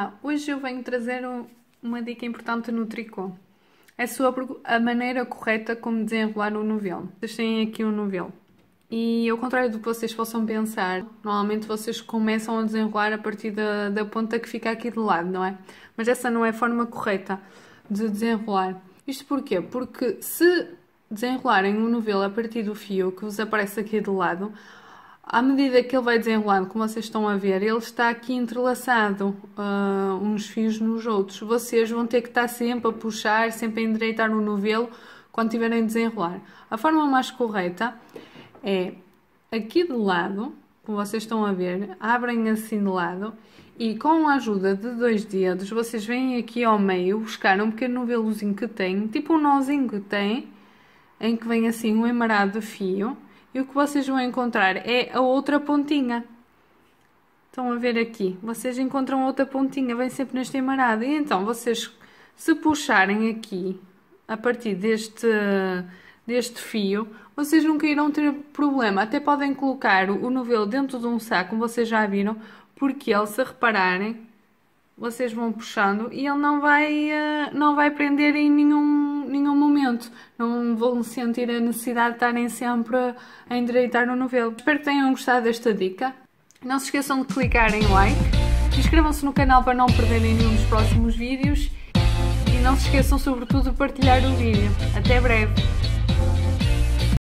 Olá, hoje eu venho trazer uma dica importante no tricô. É sobre a maneira correta como desenrolar o novelo. Vocês têm aqui um novelo. E ao contrário do que vocês possam pensar, normalmente vocês começam a desenrolar a partir da ponta que fica aqui de lado, não é? Mas essa não é a forma correta de desenrolar. Isto porquê? Porque se desenrolarem um novelo a partir do fio que vos aparece aqui de lado, à medida que ele vai desenrolando, como vocês estão a ver, ele está aqui entrelaçado uns fios nos outros. Vocês vão ter que estar sempre a puxar, sempre a endireitar o novelo quando tiverem a desenrolar. A forma mais correta é aqui de lado, como vocês estão a ver, abrem assim de lado e com a ajuda de 2 dedos, vocês vêm aqui ao meio buscar um pequeno novelozinho que tem, tipo um nozinho que tem, em que vem assim um emarado de fio. E o que vocês vão encontrar é a outra pontinha. Estão a ver aqui? Vocês encontram outra pontinha, vem sempre neste emarado. E então, vocês, se puxarem aqui, a partir deste fio, vocês nunca irão ter problema. Até podem colocar o novelo dentro de um saco, como vocês já viram, porque ele, se repararem, vocês vão puxando e ele não vai prender em nenhum momento. Não vão sentir a necessidade de estarem sempre a endireitar o novelo. Espero que tenham gostado desta dica. Não se esqueçam de clicar em like. Inscrevam-se no canal para não perderem nenhum dos próximos vídeos. E não se esqueçam, sobretudo, de partilhar o vídeo. Até breve!